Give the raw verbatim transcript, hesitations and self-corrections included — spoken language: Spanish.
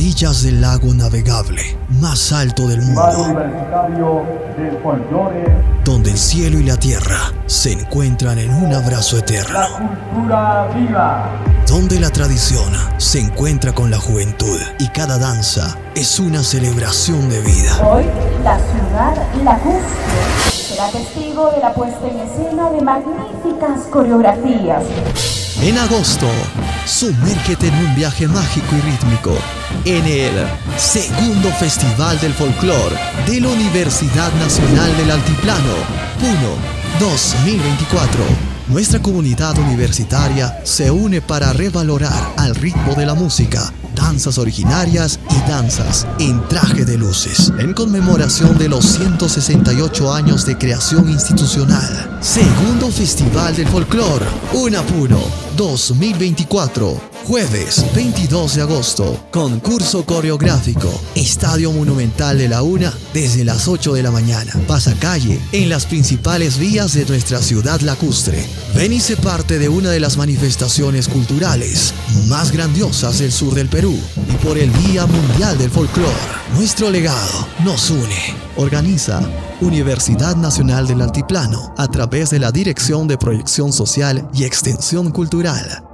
orillas del lago navegable más alto del mundo, Universitario del Folclore, donde el cielo y la tierra se encuentran en un abrazo eterno, la cultura viva, donde la tradición se encuentra con la juventud y cada danza es una celebración de vida. Hoy, la ciudad lacustre será testigo de la puesta en escena de magníficas coreografías. En agosto, sumérgete en un viaje mágico y rítmico en el segundo Festival del Folclore de la Universidad Nacional del Altiplano, Puno dos mil veinticuatro. Nuestra comunidad universitaria se une para revalorar al ritmo de la música, danzas originarias y danzas en traje de luces, en conmemoración de los ciento sesenta y ocho años de creación institucional. Segundo Festival del Folclore, Unapuno dos mil veinticuatro, jueves veintidós de agosto, concurso coreográfico, Estadio Monumental de la UNA desde las ocho de la mañana, pasacalle en las principales vías de nuestra ciudad lacustre. Ven y sé parte de una de las manifestaciones culturales más grandiosas del sur del Perú y por el Día Mundial del Folclore. Nuestro legado nos une. Organiza Universidad Nacional del Altiplano a través de la Dirección de Proyección Social y Extensión Cultural.